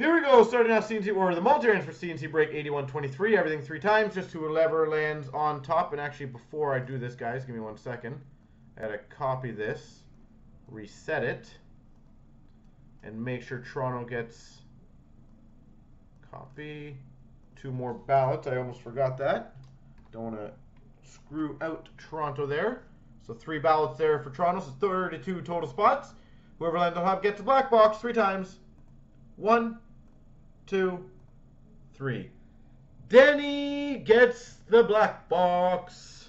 Here we go, starting off C&C, or the multi-range for C&C break 8123, everything 3 times, just whoever lands on top. And actually, before I do this, guys, give me 1 second. I gotta copy this, reset it, and make sure Toronto gets copy 2 more ballots. I almost forgot that. Don't want to screw out Toronto there. So 3 ballots there for Toronto, so 32 total spots. Whoever lands on top gets a black box 3 times. 1, 2, 3. Denny gets the black box.